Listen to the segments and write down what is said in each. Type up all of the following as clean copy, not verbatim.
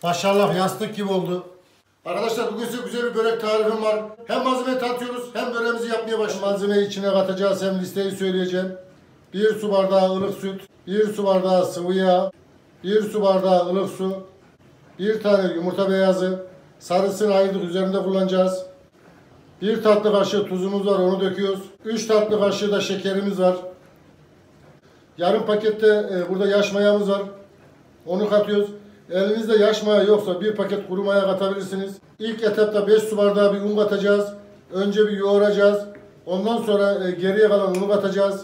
Maşallah yastık gibi oldu. Arkadaşlar bugün size güzel bir börek tarifim var. Hem malzemeyi tanıtıyoruz hem böreğimizi yapmaya başlıyoruz. Malzemeyi içine katacağız, hem listeyi söyleyeceğim. 1 su bardağı ılık süt, 1 su bardağı sıvı yağ, 1 su bardağı ılık su, 1 tane yumurta beyazı, sarısını ayırdık, üzerinde kullanacağız. 1 tatlı kaşığı tuzumuz var, onu döküyoruz. 3 tatlı kaşığı da şekerimiz var. Yarım pakette burada yaş mayamız var. Onu katıyoruz. Elinizde yaş maya yoksa 1 paket kuru maya katabilirsiniz. İlk etapta 5 su bardağı bir un katacağız. Önce bir yoğuracağız. Ondan sonra geriye kalan unu katacağız.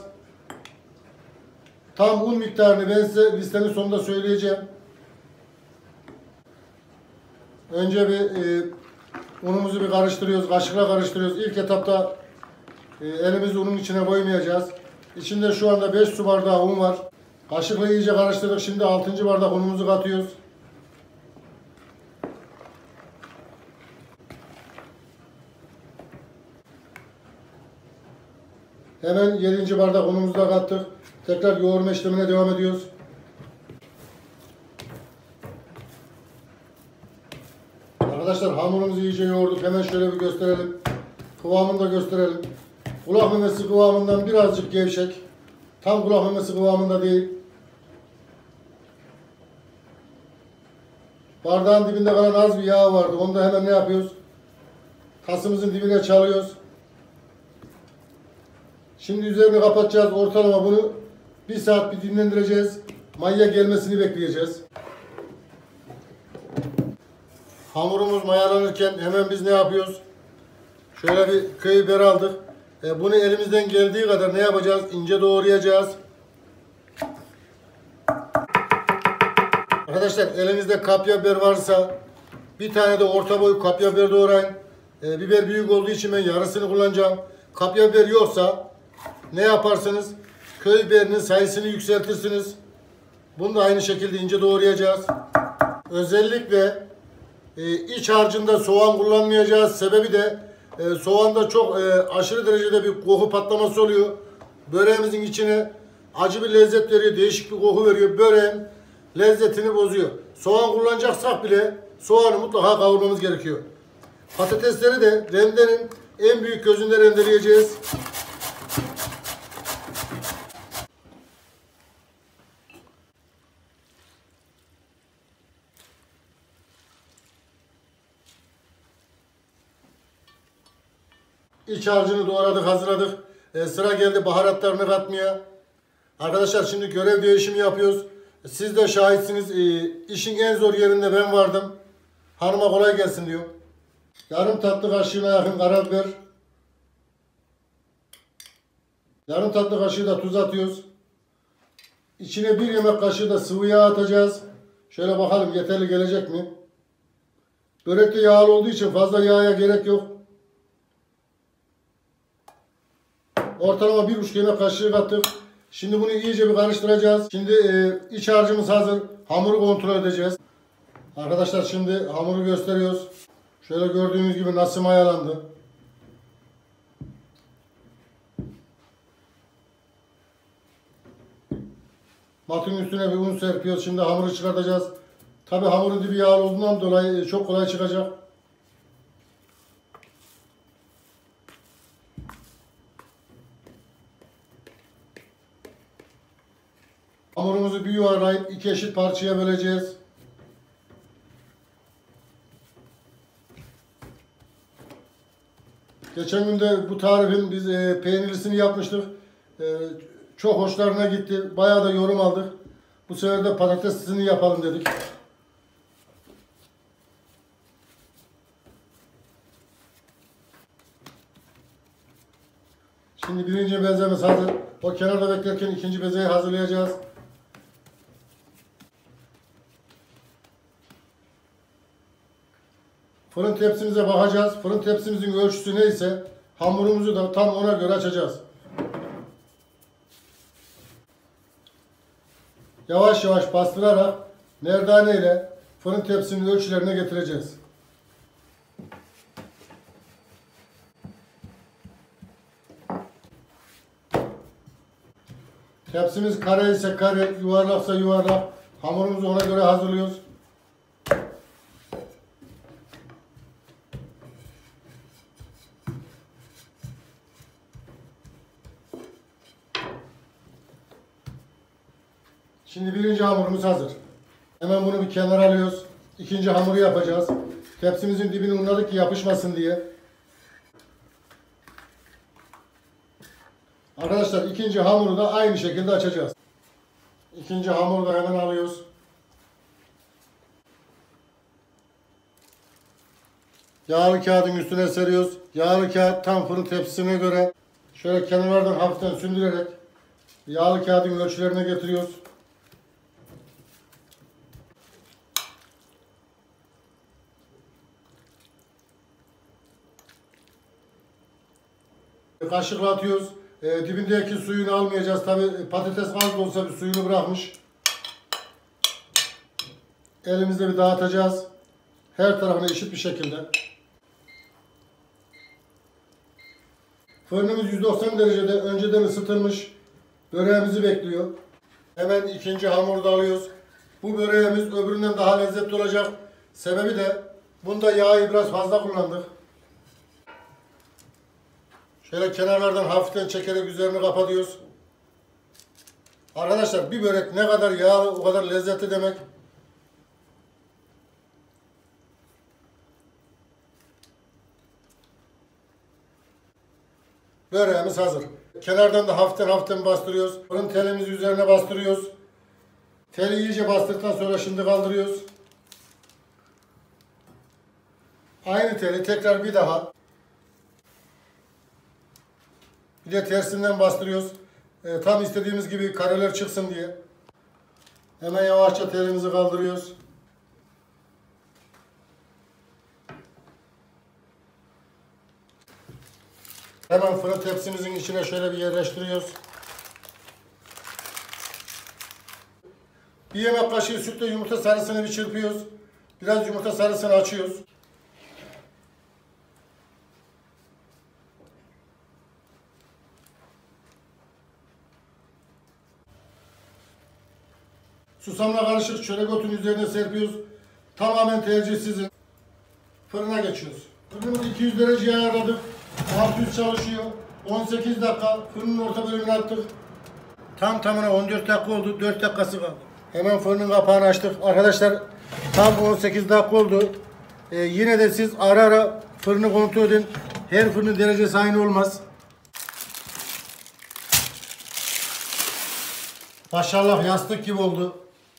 Tam un miktarını ben size listenin sonunda söyleyeceğim. Önce bir unumuzu bir karıştırıyoruz. Kaşıkla karıştırıyoruz. İlk etapta elimizi unun içine koymayacağız. İçinde şu anda 5 su bardağı un var. Kaşıkla iyice karıştırdık. Şimdi 6. bardak unumuzu katıyoruz. Hemen 7. bardak unumuzu da kattık. Tekrar yoğurma işlemine devam ediyoruz. Arkadaşlar hamurumuzu iyice yoğurduk. Hemen şöyle bir gösterelim. Kıvamını da gösterelim. Kulak memesi kıvamından birazcık gevşek. Tam kulak memesi kıvamında değil. Bardağın dibinde kalan az bir yağ vardı. Onu da hemen ne yapıyoruz? Tasımızın dibine çalıyoruz. Şimdi üzerini kapatacağız. Ortalama bunu 1 saat bir dinlendireceğiz. Maya gelmesini bekleyeceğiz. Hamurumuz mayalanırken hemen biz ne yapıyoruz? Şöyle bir köy biberi aldık. Bunu elimizden geldiği kadar ne yapacağız? İnce doğrayacağız. Arkadaşlar elinizde kapya biber varsa bir tane de orta boy kapya biber doğrayın. Biber büyük olduğu için ben yarısını kullanacağım. Kapya biber yoksa ne yaparsınız? Köy biberinin sayısını yükseltirsiniz. Bunu da aynı şekilde ince doğrayacağız. Özellikle iç harcında soğan kullanmayacağız. Sebebi de soğanda çok aşırı derecede bir koku patlaması oluyor. Böreğimizin içine acı bir lezzet veriyor, değişik bir koku veriyor. Böreğin lezzetini bozuyor. Soğan kullanacaksak bile soğanı mutlaka kavurmamız gerekiyor. Patatesleri de rendenin en büyük gözünde rendeleyeceğiz. İç harcını doğradık, hazırladık. Sıra geldi baharatlarını katmaya. Arkadaşlar şimdi görev değişimi yapıyoruz. Siz de şahitsiniz. İşin en zor yerinde ben vardım. Hanıma kolay gelsin diyor. Yarım tatlı kaşığına yakın karabiber. Yarım tatlı kaşığı da tuz atıyoruz. İçine 1 yemek kaşığı da sıvı yağ atacağız. Şöyle bakalım yeterli gelecek mi? Börekte yağlı olduğu için fazla yağa gerek yok. Ortalama 1,5 yemek kaşığı kattık. Şimdi bunu iyice bir karıştıracağız. Şimdi iç harcımız hazır. Hamuru kontrol edeceğiz. Arkadaşlar şimdi hamuru gösteriyoruz. Şöyle gördüğünüz gibi nasıl mayalandı. Matın üstüne bir un serpiyoruz. Şimdi hamuru çıkartacağız. Tabi hamurun dibi yağlı olduğundan dolayı çok kolay çıkacak. Hamurumuzu bir yuvarlayıp 2 eşit parçaya böleceğiz. Geçen gün de bu tarifin biz peynirlisini yapmıştık. Çok hoşlarına gitti. Bayağı da yorum aldık. Bu sefer de patateslisini yapalım dedik. Şimdi birinci bezemiz hazır. O kenarda beklerken ikinci bezeyi hazırlayacağız. Fırın tepsimize bakacağız. Fırın tepsimizin ölçüsü neyse hamurumuzu da tam ona göre açacağız. Yavaş yavaş bastırarak merdane ile fırın tepsinin ölçülerine getireceğiz. Tepsimiz kare ise kare, yuvarlaksa yuvarlak. Hamurumuzu ona göre hazırlıyoruz. Şimdi birinci hamurumuz hazır. Hemen bunu bir kenara alıyoruz. İkinci hamuru yapacağız. Tepsimizin dibini unladık ki yapışmasın diye. Arkadaşlar ikinci hamuru da aynı şekilde açacağız. İkinci hamuru da hemen alıyoruz. Yağlı kağıdın üstüne seriyoruz. Yağlı kağıt tam fırın tepsisine göre şöyle kenarlardan hafiften sündürerek yağlı kağıdın ölçülerine getiriyoruz. Kaşıkla atıyoruz. Dibindeki suyunu almayacağız. Tabi patates az da olsa bir suyunu bırakmış. Elimizle bir dağıtacağız. Her tarafına eşit bir şekilde. Fırınımız 190 derecede önceden ısıtılmış. Böreğimizi bekliyor. Hemen ikinci hamuru da alıyoruz. Bu böreğimiz öbüründen daha lezzetli olacak. Sebebi de bunda yağı biraz fazla kullandık. Şöyle kenarlardan hafiften çekerek üzerini kapatıyoruz. Arkadaşlar bir börek ne kadar yağlı o kadar lezzetli demek. Böreğimiz hazır. Kenardan da hafiften bastırıyoruz. Fırın telimizi üzerine bastırıyoruz. Teli iyice bastırdıktan sonra şimdi kaldırıyoruz. Aynı teli tekrar bir daha. Bir de tersinden bastırıyoruz. Tam istediğimiz gibi kareler çıksın diye. Hemen yavaşça telimizi kaldırıyoruz. Hemen fırın tepsimizin içine şöyle bir yerleştiriyoruz. Bir yemek kaşığı sütle yumurta sarısını bir çırpıyoruz. Biraz yumurta sarısını açıyoruz. Susamla karışık çörek otun üzerine serpiyoruz. Tamamen tercih sizin. Fırına geçiyoruz. Fırınımızı 200 dereceye ayarladık. 600 çalışıyor. 18 dakika fırının orta bölümünü attık. Tam tamına 14 dakika oldu. 4 dakikası kaldı. Hemen fırının kapağını açtık. Arkadaşlar tam 18 dakika oldu. Yine de siz ara ara fırını kontrol edin. Her fırının derecesi aynı olmaz. Maşallah yastık gibi oldu.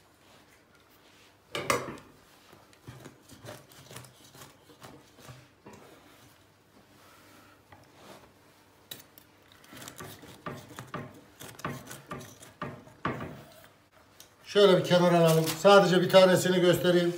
Şöyle bir kenara alalım. Sadece bir tanesini göstereyim.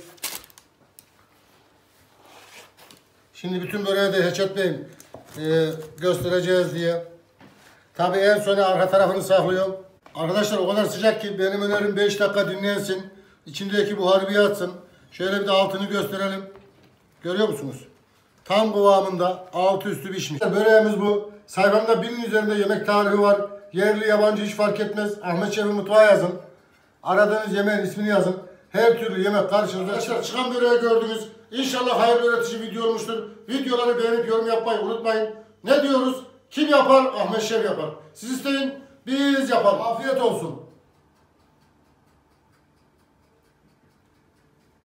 Şimdi bütün böreği de heçetleyin göstereceğiz diye. Tabii en sona arka tarafını saklıyorum. Arkadaşlar o kadar sıcak ki benim önerim 5 dakika dinlensin. İçindeki buharı bir yatsın. Şöyle bir de altını gösterelim. Görüyor musunuz? Tam kıvamında altı üstü pişmiş. Böreğimiz bu. Sayfamda 1000'in üzerinde yemek tarifi var. Yerli yabancı hiç fark etmez. Ahmet Şef'in mutfağı yazın. Aradığınız yemeğin ismini yazın. Her türlü yemek karşınıza. Arkadaşlar çıkan böreği gördünüz. İnşallah hayırlı öğretici video olmuştur. Videoları beğenip yorum yapmayı unutmayın. Ne diyoruz? Kim yapar? Ahmet Şef yapar. Siz isteyin, biz yapalım. Afiyet olsun.